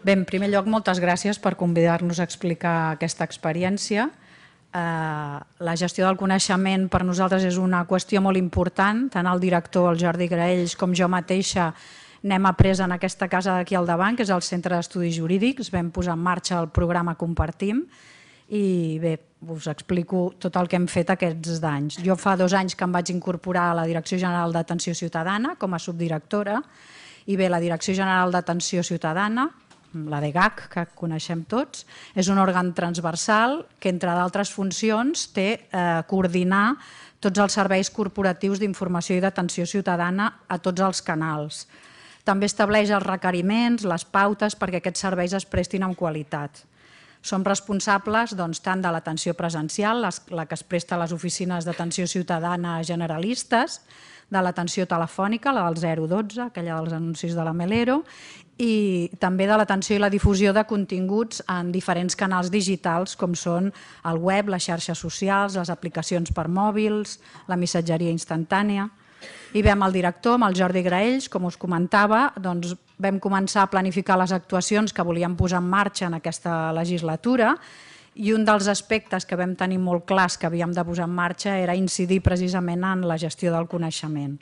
Bé, en primer lloc, moltes gràcies per convidar-nos a explicar aquesta experiència. La gestió del coneixement per nosaltres és una qüestió molt important. Tant el director, el Jordi Graells, com jo mateixa n'hem après en aquesta casa d'aquí al davant, que és el Centre d'Estudis Jurídics. Vam posar en marxa el programa Compartim i bé, us explico tot el que hem fet aquests anys. Jo fa 2 anys que em vaig incorporar a la Direcció General d'Atenció Ciutadana com a subdirectora i bé, la Direcció General d'Atenció Ciutadana, la DGAC, que coneixem tots, és un òrgan transversal que, entre d'altres funcions, té coordinar tots els serveis corporatius d'informació i d'atenció ciutadana a tots els canals. També estableix els requeriments, les pautes perquè aquests serveis es prestin amb qualitat. Som responsables tant de l'atenció presencial, la que es presta a les oficines d'atenció ciutadana generalistes, de l'atenció telefònica, la del 012, aquella dels anuncis de la Melero, i també de l'atenció i la difusió de continguts en diferents canals digitals com són el web, les xarxes socials, les aplicacions per mòbils, la missatgeria instantània. I bé, amb el director, amb el Jordi Graells, com us comentava, vam començar a planificar les actuacions que volíem posar en marxa en aquesta legislatura i un dels aspectes que vam tenir molt clars que havíem de posar en marxa era incidir precisament en la gestió del coneixement.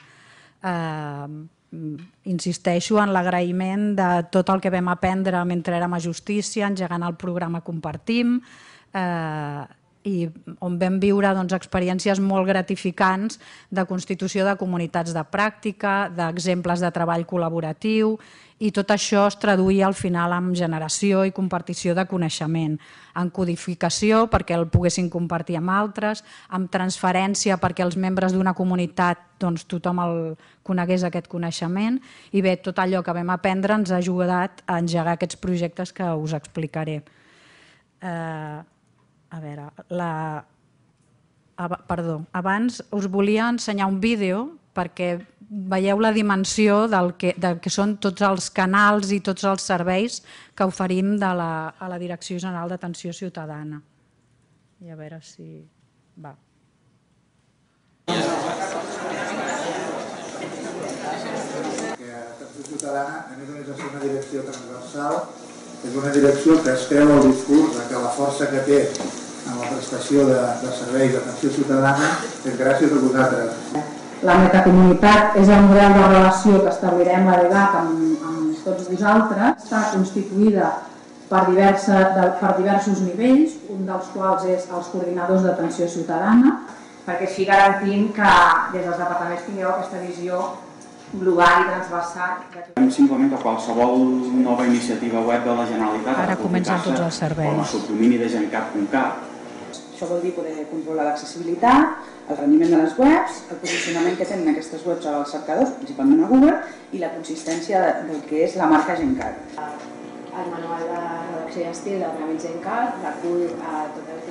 Insisteixo en l'agraïment de tot el que vam aprendre mentre érem a Justícia, engegant el programa Compartim, i on vam viure experiències molt gratificants de constitució de comunitats de pràctica, d'exemples de treball col·laboratiu, i tot això es traduïa al final en generació i compartició de coneixement, en codificació perquè el poguessin compartir amb altres, amb transferència perquè els membres d'una comunitat tothom el conegués aquest coneixement, i bé, tot allò que vam aprendre ens ha ajudat a engegar aquests projectes que us explicaré. Abans us volia ensenyar un vídeo perquè veieu la dimensió del que són tots els canals i tots els serveis que oferim a la Direcció General d'Atenció Ciutadana. I a veure si va. Atenció Ciutadana, a més a ser una direcció transversal, és una direcció que es creu el discurs que la força que té en la prestació de serveis d'atenció ciutadana és gràcies a vosaltres. La metacomunitat és el model de relació que establirem a DGAC amb tots vosaltres. Està constituïda per diversos nivells, un dels quals és els coordinadors d'atenció ciutadana, perquè així garantim que des dels departaments tingueu aquesta visió global i transversal. Simplement que qualsevol nova iniciativa web de la Generalitat ara comencen tots els serveis com a subdomini de gencat.cat. Això vol dir poder controlar l'accessibilitat, el rendiment de les webs, el posicionament que tenen aquestes webs als cercadors, principalment a Google, i la consistència del que és la marca GenCat. El manual de redacció i estil del tràmit GenCat recull totes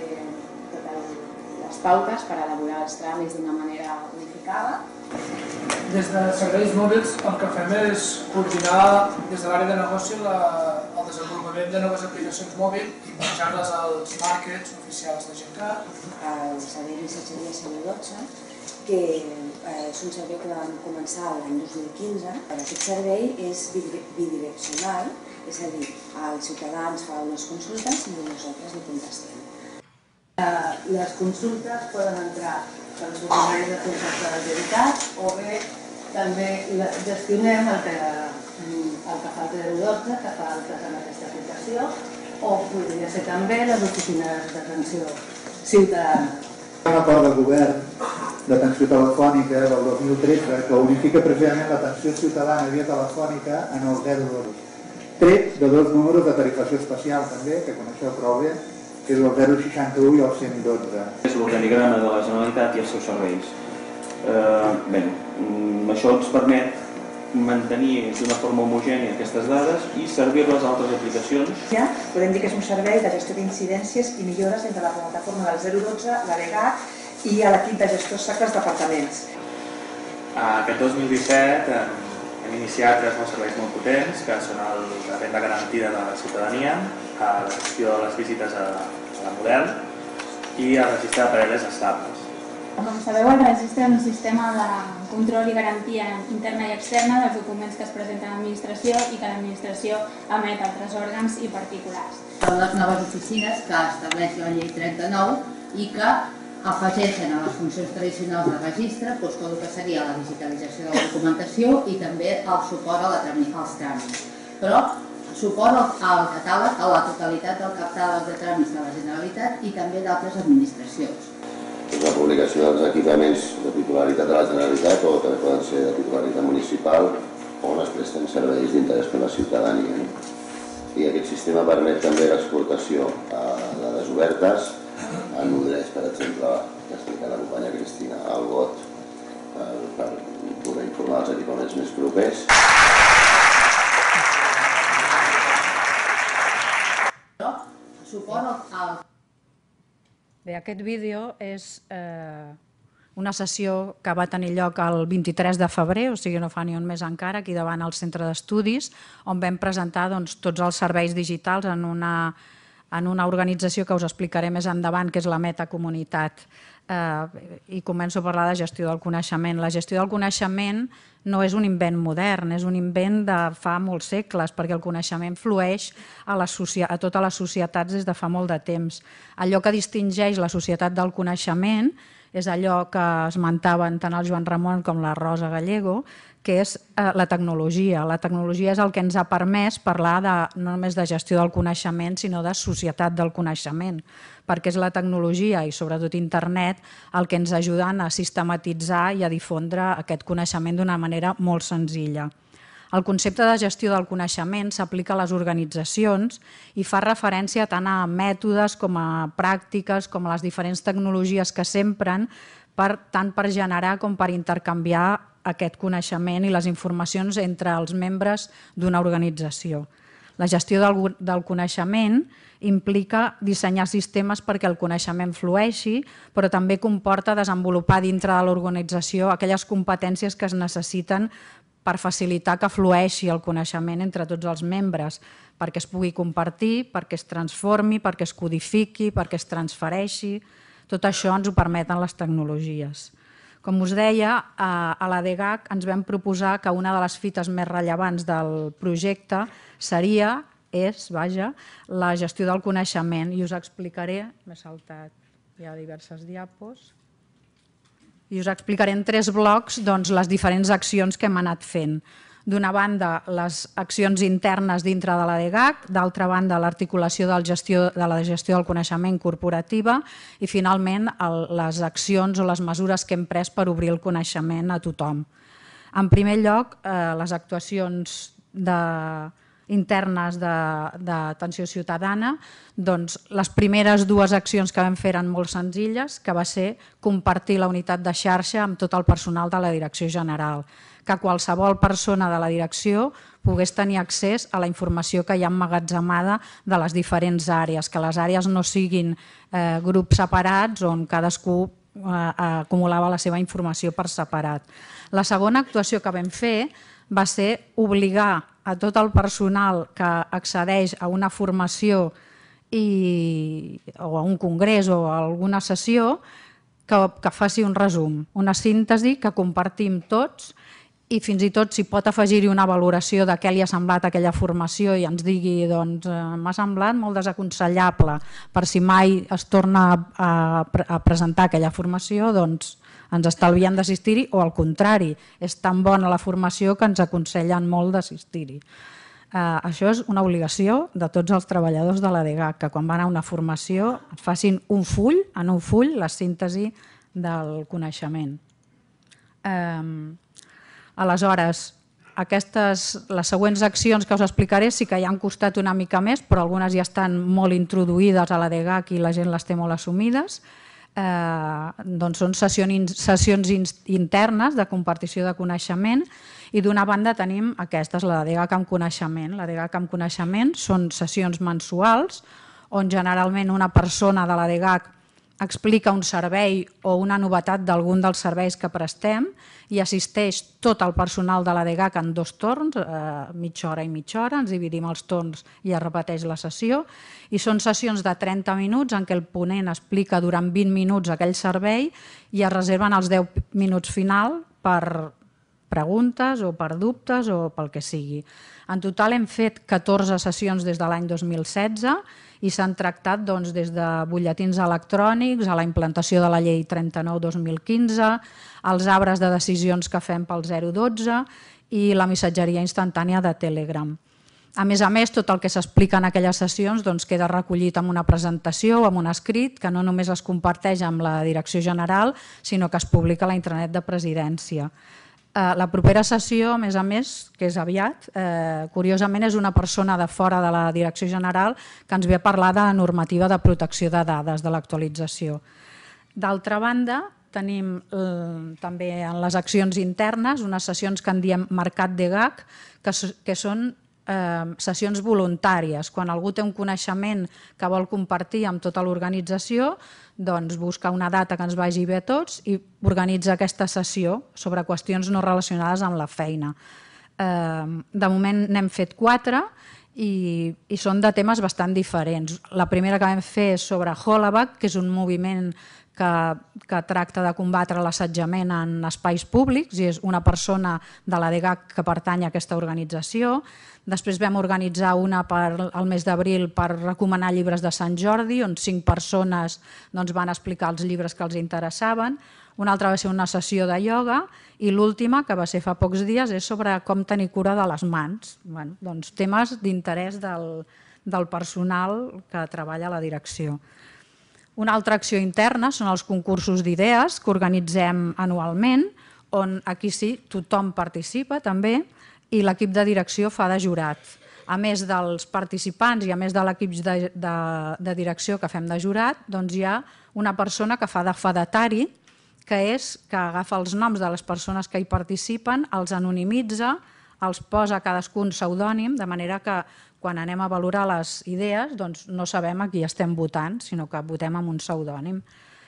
les pautes per elaborar els tràmits d'una manera unificada. Des de serveis mòbils el que fem és coordinar des de l'àrea de negoci el desenvolupament de noves aplicacions mòbils i penjar-les als markets oficials de GenCat. El servei missatgeria 112, que és un servei que vam començar l'any 2015. Aquest servei és bidireccional, és a dir, el ciutadà ens fa unes consultes i nosaltres li contestem. Les consultes poden entrar pels documents de contacte de GenCat o bé també gestionem el que fa el 012, que fa altres en aquesta aplicació, o podria ser també les oficines d'atenció ciutadana. Un acord de govern d'atenció telefònica del 2013 que unifica precisament l'atenció ciutadana via telefònica en el 012. Tret de 2 números de tarifació especial també, que coneixeu prou bé, que és el 061 i el 112. És l'organigrama de la Generalitat i els seus serveis. Això ens permet mantenir d'una forma homogènia aquestes dades i servir-les a altres aplicacions. Podem dir que és un servei de gestió d'incidències i millores entre la plataforma del 012, la DGAC i l'equip de gestors SAC dels departaments. Aquest 2017 hem iniciat 3 nous serveis molt potents, que són la renda garantida de la ciutadania, la gestió de les visites a la model i el registre de parelles estables. Com sabeu, el registre és un sistema de control i garantia interna i externa dels documents que es presenten a l'administració i que l'administració emet a altres òrgans i particulars. Són les noves oficines que estableix la llei 39 i que afegeixen a les funcions tradicionals de registre tot el que seria la digitalització de la documentació i també el suport als tràmits. Però suport al catàleg a la totalitat del catàleg de tràmits de la Generalitat i també d'altres administracions. La publicació dels equipaments de titularitat de la Generalitat o també poden ser de titularitat municipal on es presten serveis d'interès per la ciutadania. I aquest sistema permet també l'exportació a dades obertes en nodreix, per exemple, que explica la companya Cristina, al bot per poder informar els equipaments més propers. Suport al... Bé, aquest vídeo és una sessió que va tenir lloc el 23 de febrer, o sigui no fa ni un mes encara, aquí davant al centre d'estudis, on vam presentar tots els serveis digitals en una organització que us explicaré més endavant, que és la Metacomunitat. I començo a parlar de gestió del coneixement. La gestió del coneixement no és un invent modern, és un invent de fa molts segles, perquè el coneixement flueix a totes les societats des de fa molt de temps. Allò que distingeix la societat del coneixement és allò que esmentaven tant el Joan Ramon com la Rosa Gallego, que és la tecnologia. La tecnologia és el que ens ha permès parlar no només de gestió del coneixement, sinó de societat del coneixement, perquè és la tecnologia i sobretot internet el que ens ajuden a sistematitzar i a difondre aquest coneixement d'una manera molt senzilla. El concepte de gestió del coneixement s'aplica a les organitzacions i fa referència tant a mètodes com a pràctiques, com a les diferents tecnologies que s'empren tant per generar com per intercanviar aquest coneixement i les informacions entre els membres d'una organització. La gestió del coneixement implica dissenyar sistemes perquè el coneixement flueixi, però també comporta desenvolupar dintre de l'organització aquelles competències que es necessiten per facilitar que flueixi el coneixement entre tots els membres, perquè es pugui compartir, perquè es transformi, perquè es codifiqui, perquè es transfereixi. Tot això ens ho permeten les tecnologies. Com us deia, a la DGAC ens vam proposar que una de les fites més rellevants del projecte és la gestió del coneixement. I us explicaré, m'he saltat ja diverses diapos, i us explicaré en 3 blocs les diferents accions que hem anat fent. D'una banda, les accions internes dintre de la DGAC, d'altra banda, l'articulació de la gestió del coneixement corporativa i, finalment, les accions o les mesures que hem pres per obrir el coneixement a tothom. En primer lloc, les actuacions internes d'atenció ciutadana, les primeres 2 accions que vam fer eren molt senzilles, que va ser compartir la unitat de xarxa amb tot el personal de la Direcció General, que qualsevol persona de la direcció pogués tenir accés a la informació que hi ha emmagatzemada de les diferents àrees, que les àrees no siguin grups separats on cadascú acumulava la seva informació per separat. La segona actuació que vam fer va ser obligar a tot el personal que accedeix a una formació o a un congrés o a alguna sessió que faci un resum, una síntesi que compartim tots i fins i tot si pot afegir-hi una valoració de què li ha semblat aquella formació i ens digui m'ha semblat molt desaconsellable per si mai es torna a presentar aquella formació, ens estalvien d'assistir-hi o al contrari, és tan bona la formació que ens aconsellen molt d'assistir-hi. Això és una obligació de tots els treballadors de la DGAC, que quan van a una formació facin en un full la síntesi del coneixement. Aleshores, les següents accions que us explicaré sí que ja han costat una mica més, però algunes ja estan molt introduïdes a la DGAC i la gent les té molt assumides. Són sessions internes de compartició de coneixement i d'una banda tenim aquestes, la DGAC amb coneixement. La DGAC amb coneixement són sessions mensuals on generalment una persona de la DGAC explica un servei o una novetat d'algun dels serveis que prestem i assisteix tot el personal de l'ADGAC en 2 torns, mitja hora i mitja hora, ens dividim els torns i es repeteix la sessió, i són sessions de 30 minuts en què el ponent explica durant 20 minuts aquell servei i es reserven els 10 minuts final per preguntes o per dubtes o pel que sigui. En total hem fet 14 sessions des de l'any 2016 i s'han tractat des de butlletins electrònics a la implantació de la llei 39/2015, els arbres de decisions que fem pel 012 i la missatgeria instantània de Telegram. A més, tot el que s'explica en aquelles sessions queda recollit en una presentació o en un escrit que no només es comparteix amb la Direcció General, sinó que es publica a la intranet de Presidència. La propera sessió, a més, que és aviat, curiosament és una persona de fora de la Direcció General que ens ve a parlar de la normativa de protecció de dades, de l'actualització. D'altra banda, tenim també en les accions internes unes sessions que en diem Mercat d'EGAC, que són sessions voluntàries. Quan algú té un coneixement que vol compartir amb tota l'organització, doncs busca una data que ens vagi bé a tots i organitza aquesta sessió sobre qüestions no relacionades amb la feina. De moment n'hem fet 4 i són de temes bastant diferents. La primera que vam fer és sobre Hollaback, que és un moviment que tracta de combatre l'assetjament en espais públics i és una persona de l'ADGAC que pertany a aquesta organització. Després vam organitzar una al mes d'abril per recomanar llibres de Sant Jordi, on 5 persones van explicar els llibres que els interessaven. Una altra va ser una sessió de ioga i l'última, que va ser fa pocs dies, és sobre com tenir cura de les mans. Temes d'interès del personal que treballa a la direcció. Una altra acció interna són els concursos d'idees que organitzem anualment, on aquí sí tothom participa també i l'equip de direcció fa de jurat. A més dels participants i a més de l'equip de direcció que fem de jurat, hi ha una persona que fa de fedatari, que agafa els noms de les persones que hi participen, els anonimitza, els posa cadascun pseudònim, de manera que quan anem a valorar les idees no sabem a qui estem votant, sinó que votem amb un pseudònim.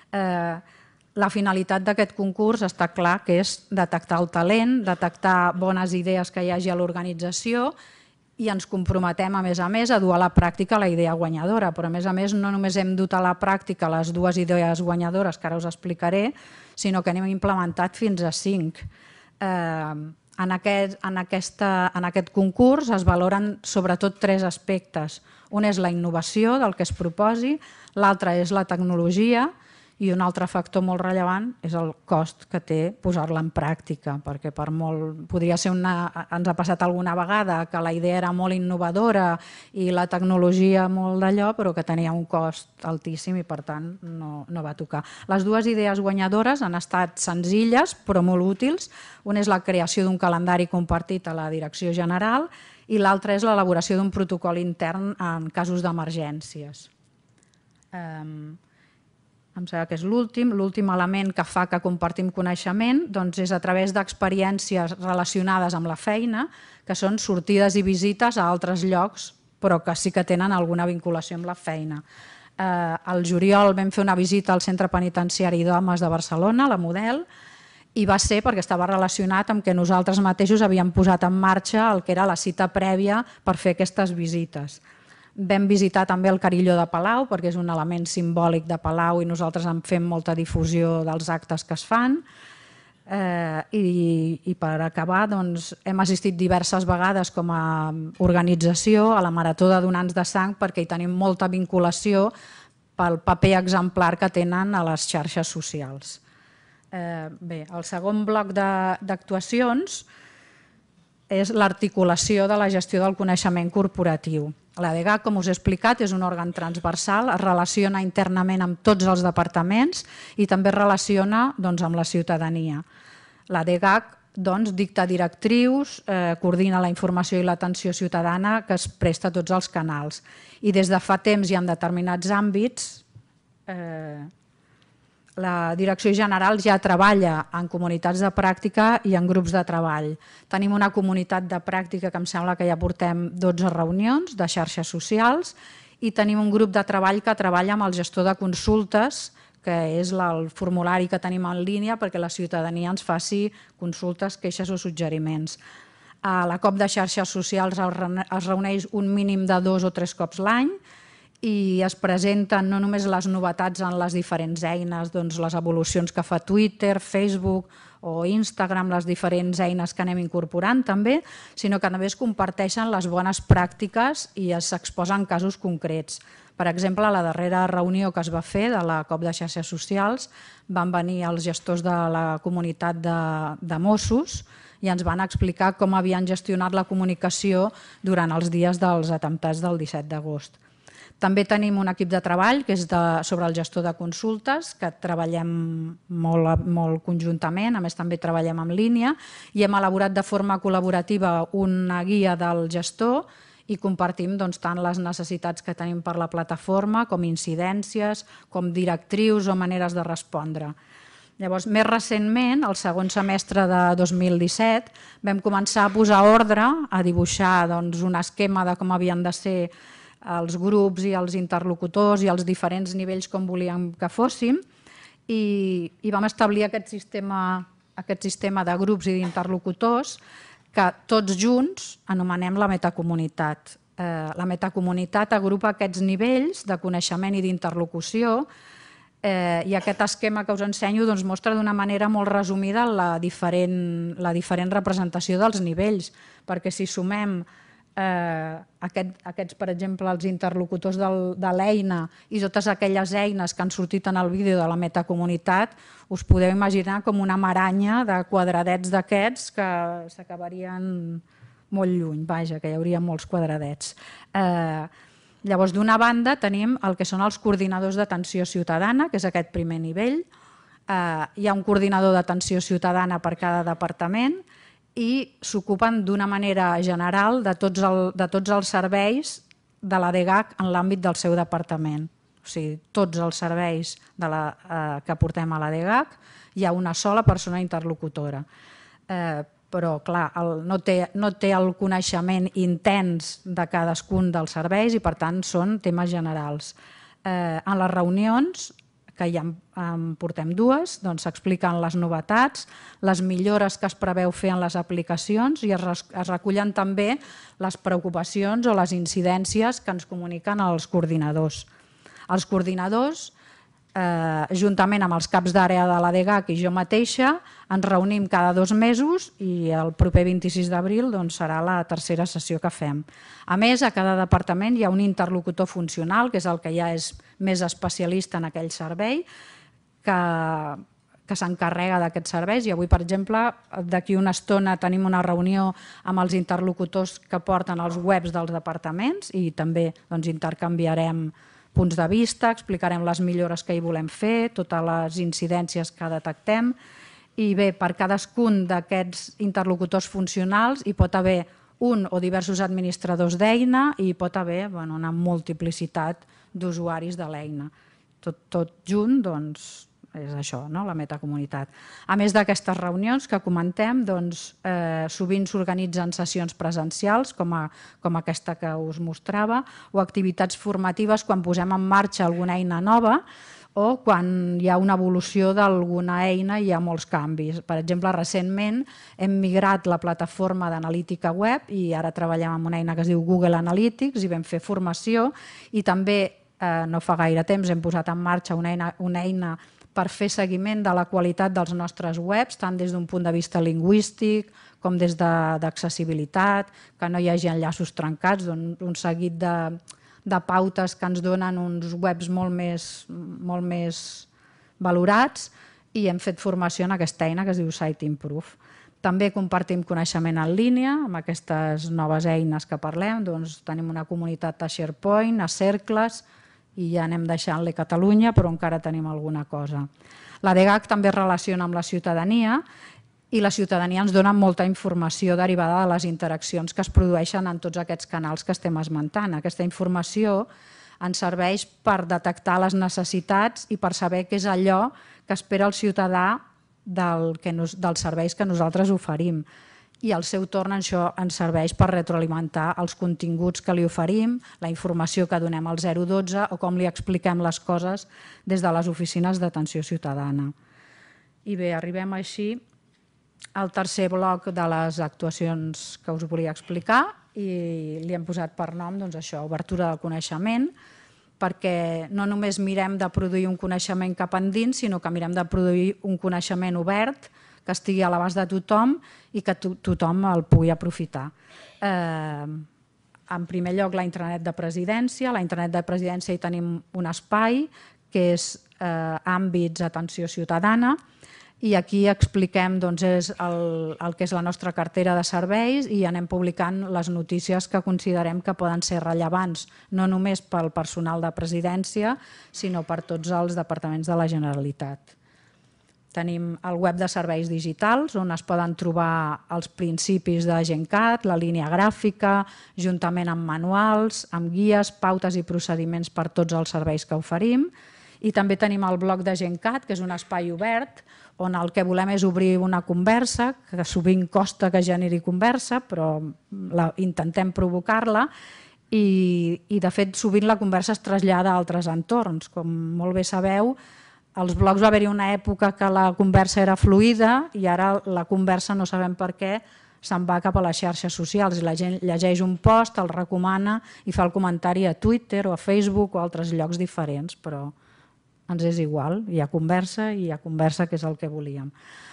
La finalitat d'aquest concurs està clar que és detectar el talent, detectar bones idees que hi hagi a l'organització i ens comprometem, a més, a dur a la pràctica la idea guanyadora. Però, a més, no només hem dut a la pràctica les 2 idees guanyadores que ara us explicaré, sinó que n'hem implementat fins a 5. En aquest concurs es valoren sobretot 3 aspectes. Un és la innovació del que es proposi, l'altre és la tecnologia i un altre factor molt rellevant és el cost que té posar-la en pràctica, perquè per molt podria ser ens ha passat alguna vegada que la idea era molt innovadora i la tecnologia molt d'allò, però que tenia un cost altíssim i per tant no va tocar. Les 2 idees guanyadores han estat senzilles però molt útils. Una és la creació d'un calendari compartit a la Direcció General i l'altra és l'elaboració d'un protocol intern en casos d'emergències. Em sembla que és l'últim element que fa que compartim coneixement és a través d'experiències relacionades amb la feina, que són sortides i visites a altres llocs, però que sí que tenen alguna vinculació amb la feina. Al juliol vam fer una visita al Centre Penitenciari d'Homes de Barcelona, la Model, i va ser perquè estava relacionat amb que nosaltres mateixos havíem posat en marxa el que era la cita prèvia per fer aquestes visites. Vam visitar també el Carilló de Palau, perquè és un element simbòlic de Palau i nosaltres en fem molta difusió dels actes que es fan. I per acabar, hem assistit diverses vegades com a organització a la Marató de Donants de Sang perquè hi tenim molta vinculació pel paper exemplar que tenen a les xarxes socials. Bé, el segon bloc d'actuacions és l'articulació de la gestió del coneixement corporatiu. L'ADGAC, com us he explicat, és un òrgan transversal, es relaciona internament amb tots els departaments i també es relaciona amb la ciutadania. L'ADGAC dicta directrius, coordina la informació i l'atenció ciutadana que es presta a tots els canals. I des de fa temps i en determinats àmbits, la Direcció General ja treballa en comunitats de pràctica i en grups de treball. Tenim una comunitat de pràctica que em sembla que ja portem 12 reunions de xarxes socials i tenim un grup de treball que treballa amb el gestor de consultes que és el formulari que tenim en línia perquè la ciutadania ens faci consultes, queixes o suggeriments. La COP de xarxes socials es reuneix un mínim de 2 o 3 cops l'any i es presenten no només les novetats en les diferents eines, doncs les evolucions que fa Twitter, Facebook o Instagram, les diferents eines que anem incorporant també, sinó que també es comparteixen les bones pràctiques i s'exposen casos concrets. Per exemple, a la darrera reunió que es va fer de la COP de xarxes socials van venir els gestors de la comunitat de Mossos i ens van explicar com havien gestionat la comunicació durant els dies dels atemptats del 17 d'agost. També tenim un equip de treball que és sobre el gestor de consultes, que treballem molt conjuntament, a més també treballem en línia i hem elaborat de forma col·laborativa una guia del gestor i compartim tant les necessitats que tenim per la plataforma com incidències, com directrius o maneres de respondre. Llavors, més recentment, el segon semestre de 2017, vam començar a posar ordre, a dibuixar un esquema de com havien de ser els grups i els interlocutors i els diferents nivells com volíem que fóssim i vam establir aquest sistema de grups i d'interlocutors que tots junts anomenem la metacomunitat. La metacomunitat agrupa aquests nivells de coneixement i d'interlocució i aquest esquema que us ensenyo mostra d'una manera molt resumida la diferent representació dels nivells, perquè si sumem aquests, per exemple, els interlocutors de l'eina i totes aquelles eines que han sortit en el vídeo de la metacomunitat, us podeu imaginar com una maranya de quadradets d'aquests que s'acabarien molt lluny, vaja, que hi hauria molts quadradets. Llavors, d'una banda, tenim el que són els coordinadors d'atenció ciutadana, que és aquest primer nivell. Hi ha un coordinador d'atenció ciutadana per cada departament i s'ocupen d'una manera general de tots els serveis de la DGAC en l'àmbit del seu departament. O sigui, tots els serveis que portem a la DGAC hi ha una sola persona interlocutora. Però, clar, no té el coneixement intens de cadascun dels serveis i, per tant, són temes generals. En les reunions, que ja en portem 2, s'expliquen les novetats, les millores que es preveu fer en les aplicacions i es recullen també les preocupacions o les incidències que ens comuniquen els coordinadors. Els coordinadors, juntament amb els caps d'àrea de la DGAC i jo mateixa, ens reunim cada 2 mesos i el proper 26 d'abril serà la tercera sessió que fem. A més, a cada departament hi ha un interlocutor funcional, que és el que ja és més especialista en aquell servei, que s'encarrega d'aquests serveis. I avui, per exemple, d'aquí una estona tenim una reunió amb els interlocutors que porten els webs dels departaments i també intercanviarem punts de vista, explicarem les millores que hi volem fer, totes les incidències que detectem. I bé, per cadascun d'aquests interlocutors funcionals hi pot haver un o diversos administradors d'eina i hi pot haver una multiplicitat d'usuaris de l'eina. Tot junt és això, la metacomunitat. A més d'aquestes reunions que comentem, sovint s'organitzen sessions presencials, com aquesta que us mostrava, o activitats formatives quan posem en marxa alguna eina nova o quan hi ha una evolució d'alguna eina i hi ha molts canvis. Per exemple, recentment hem migrat la plataforma d'analítica web i ara treballem amb una eina que es diu Google Analytics i vam fer formació i també no fa gaire temps hem posat en marxa una eina per fer seguiment de la qualitat dels nostres webs, tant des d'un punt de vista lingüístic com des d'accessibilitat, que no hi hagi enllaços trencats, un seguit de pautes que ens donen uns webs molt més valorats i hem fet formació en aquesta eina que es diu Site Improve. També compartim coneixement en línia amb aquestes noves eines que parlem, tenim una comunitat a SharePoint, a cercles, i ja anem deixant-li Catalunya, però encara tenim alguna cosa. La DGAC també es relaciona amb la ciutadania i la ciutadania ens dona molta informació derivada de les interaccions que es produeixen en tots aquests canals que estem esmentant. Aquesta informació ens serveix per detectar les necessitats i per saber què és allò que espera el ciutadà dels serveis que nosaltres oferim. i al seu torn això ens serveix per retroalimentar els continguts que li oferim, la informació que donem al 012 o com li expliquem les coses des de les oficines d'atenció ciutadana. I bé, arribem així al tercer bloc de les actuacions que us volia explicar i li hem posat per nom això, obertura del coneixement, perquè no només mirem de produir un coneixement cap endins, sinó que mirem de produir un coneixement obert que estigui a l'abast de tothom i que tothom el pugui aprofitar. En primer lloc, la intranet de presidència. A la intranet de presidència hi tenim un espai que és àmbits atenció ciutadana, i aquí expliquem el que és la nostra cartera de serveis i anem publicant les notícies que considerem que poden ser rellevants, no només pel personal de presidència, sinó per tots els departaments de la Generalitat. Tenim el web de serveis digitals, on es poden trobar els principis de GenCat, la línia gràfica, juntament amb manuals, amb guies, pautes i procediments per tots els serveis que oferim. I també tenim el blog de GenCat, que és un espai obert, on el que volem és obrir una conversa, que sovint costa que generi conversa, però intentem provocar-la, i de fet sovint la conversa es trasllada a altres entorns. Com molt bé sabeu, als blogs va haver-hi una època que la conversa era fluida i ara la conversa no sabem per què se'n va cap a les xarxes socials i la gent llegeix un post, el recomana i fa el comentari a Twitter o a Facebook o a altres llocs diferents, però ens és igual, hi ha conversa i hi ha conversa, que és el que volíem.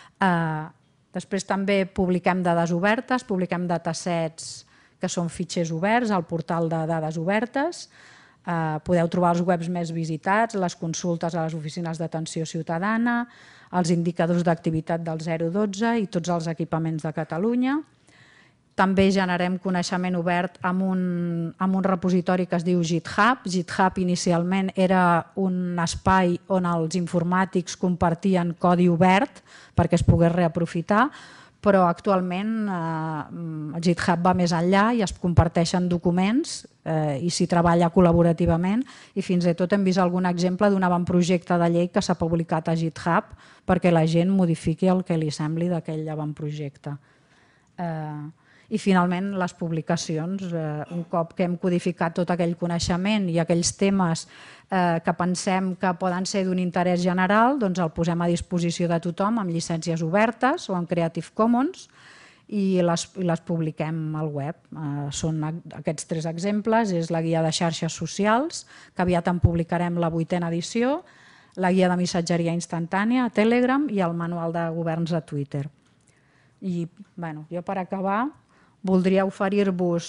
Després també publiquem dades obertes, publiquem datasets que són fitxers oberts al portal de dades obertes. Podeu trobar els webs més visitats, les consultes a les oficines d'atenció ciutadana, els indicadors d'activitat del 012 i tots els equipaments de Catalunya. També generem coneixement obert amb un repositori que es diu GitHub. GitHub inicialment era un espai on els informàtics compartien codi obert perquè es pogués reaprofitar, però actualment GitHub va més enllà i es comparteixen documents i s'hi treballa col·laborativament i fins i tot hem vist algun exemple d'un avantprojecte de llei que s'ha publicat a GitHub perquè la gent modifiqui el que li sembli d'aquell avantprojecte. I finalment les publicacions, un cop que hem codificat tot aquell coneixement i aquells temes que pensem que poden ser d'un interès general, doncs el posem a disposició de tothom amb llicències obertes o amb Creative Commons i les publiquem al web. Són aquests 3 exemples, és la guia de xarxes socials, que aviat en publicarem la 8a edició, la guia de missatgeria instantània a Telegram i el manual de governs a Twitter. I jo per acabar voldria oferir-vos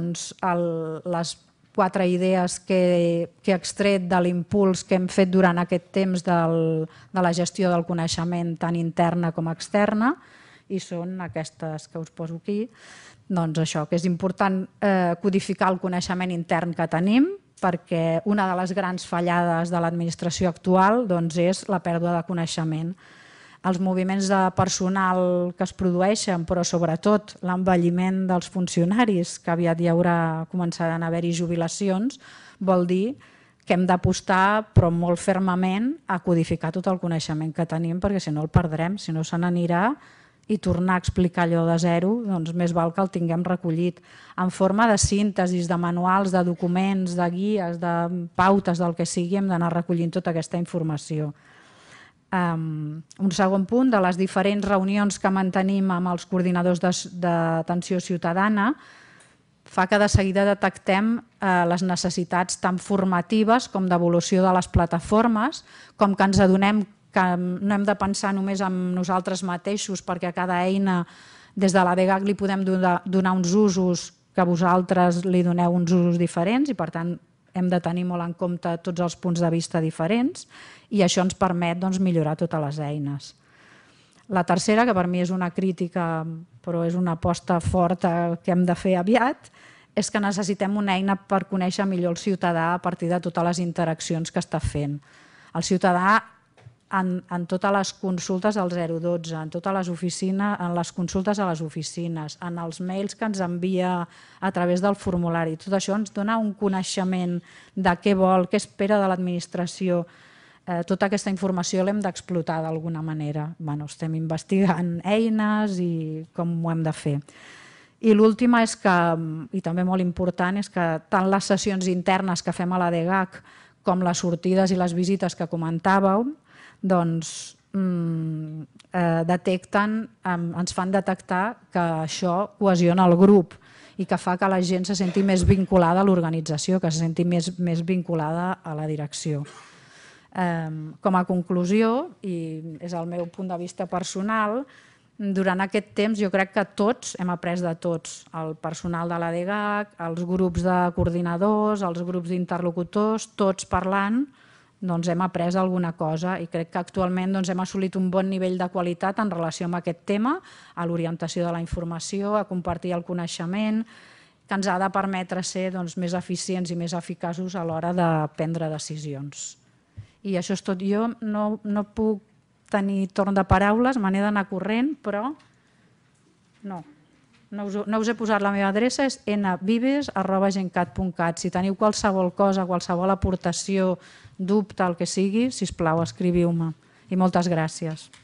les 4 idees que he extret de l'impuls que hem fet durant aquest temps de la gestió del coneixement tant interna com externa i són aquestes que us poso aquí. Doncs això, que és important codificar el coneixement intern que tenim perquè una de les grans fallades de l'administració actual és la pèrdua de coneixement. Els moviments de personal que es produeixen, però sobretot l'envelliment dels funcionaris, que aviat començaran a haver-hi jubilacions, vol dir que hem d'apostar, però molt fermament, a codificar tot el coneixement que tenim, perquè si no el perdrem, si no se n'anirà, i tornar a explicar allò de zero, doncs més val que el tinguem recollit en forma de síntesis, de manuals, de documents, de guies, de pautes, del que sigui, hem d'anar recollint tota aquesta informació. Un segon punt, de les diferents reunions que mantenim amb els coordinadors d'atenció ciutadana, fa que de seguida detectem les necessitats tant formatives com d'evolució de les plataformes, com que ens adonem que no hem de pensar només en nosaltres mateixos perquè a cada eina des de la DGAC li podem donar uns usos que vosaltres li doneu uns usos diferents i per tant hem de tenir molt en compte tots els punts de vista diferents i això ens permet millorar totes les eines. La tercera, que per mi és una crítica però és una aposta forta que hem de fer aviat, és que necessitem una eina per conèixer millor el ciutadà a partir de totes les interaccions que està fent. El ciutadà en totes les consultes al 012, en totes les oficines, en les consultes a les oficines, en els mails que ens envia a través del formulari. Tot això ens dona un coneixement de què vol, què espera de l'administració, Tota aquesta informació l'hem d'explotar d'alguna manera. Estem investigant eines i com ho hem de fer. I l'última és que, i també molt important, és que tant les sessions internes que fem a la DGAC com les sortides i les visites que comentàveu, doncs ens fan detectar que això cohesiona el grup i que fa que la gent se senti més vinculada a l'organització, que se senti més vinculada a la direcció. Com a conclusió, i és el meu punt de vista personal, durant aquest temps jo crec que tots hem après de tots, el personal de la DGAC, els grups de coordinadors, els grups d'interlocutors, tots parlant, doncs hem après alguna cosa i crec que actualment hem assolit un bon nivell de qualitat en relació amb aquest tema, a l'orientació de la informació, a compartir el coneixement, que ens ha de permetre ser més eficients i més eficaços a l'hora de prendre decisions. I això és tot. Jo no puc tenir torn de paraules, me n'he d'anar corrent, però no us he posat la meva adreça, és nvives@gencat.cat. Si teniu qualsevol cosa, qualsevol aportació, dubte, el que sigui, sisplau, escriviu-me. I moltes gràcies.